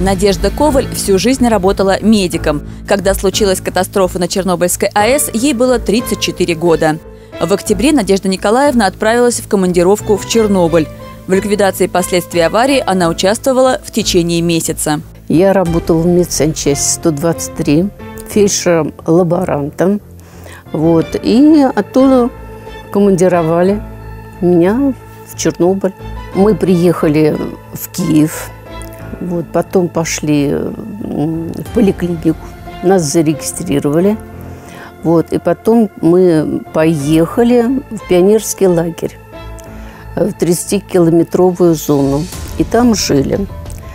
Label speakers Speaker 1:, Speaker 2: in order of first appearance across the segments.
Speaker 1: Надежда Коваль всю жизнь работала медиком. Когда случилась катастрофа на Чернобыльской АЭС, ей было 34 года. В октябре Надежда Николаевна отправилась в командировку в Чернобыль. В ликвидации последствий аварии она участвовала в течение месяца.
Speaker 2: Я работала в медсанчасти 123, фельдшером-лаборантом. И оттуда командировали меня в Чернобыль. Мы приехали в Киев, потом пошли в поликлинику, нас зарегистрировали. И потом мы поехали в пионерский лагерь, в 30-километровую зону. И там жили.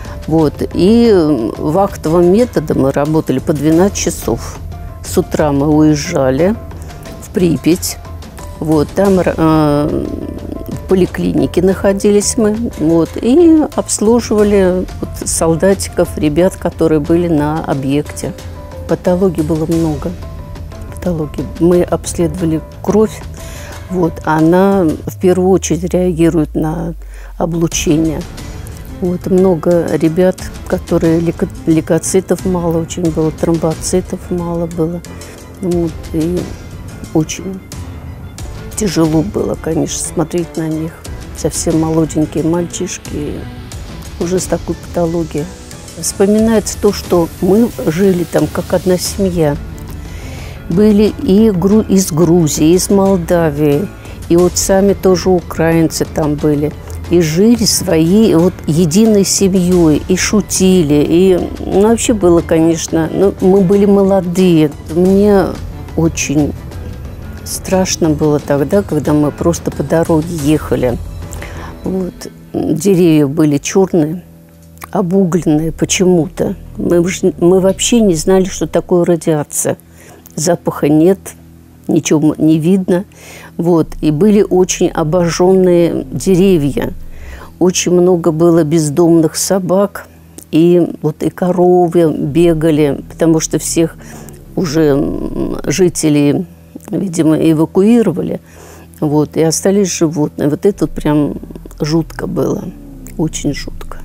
Speaker 2: И вахтовым методом мы работали по 12 часов. С утра мы уезжали в Припять. Там в поликлинике находились мы. И обслуживали солдатиков, ребят, которые были на объекте. Патологий было много. Мы обследовали кровь. Она в первую очередь реагирует на облучение. Много ребят, которые лейкоцитов мало очень было, тромбоцитов мало было. И очень тяжело было, конечно, смотреть на них. Совсем молоденькие мальчишки, уже с такой патологией. Вспоминается то, что мы жили там как одна семья. Были и из Грузии, из Молдавии, и сами тоже украинцы там были. И жили своей единой семьей, и шутили. И вообще было, конечно, мы были молодые. Мне очень страшно было тогда, когда мы просто по дороге ехали. Деревья были черные, обугленные почему-то. Мы вообще не знали, что такое радиация. Запаха нет, ничего не видно. И были очень обожженные деревья. Очень много было бездомных собак. И коровы бегали, потому что всех уже жителей, видимо, эвакуировали. И остались животные. Это прям жутко было. Очень жутко.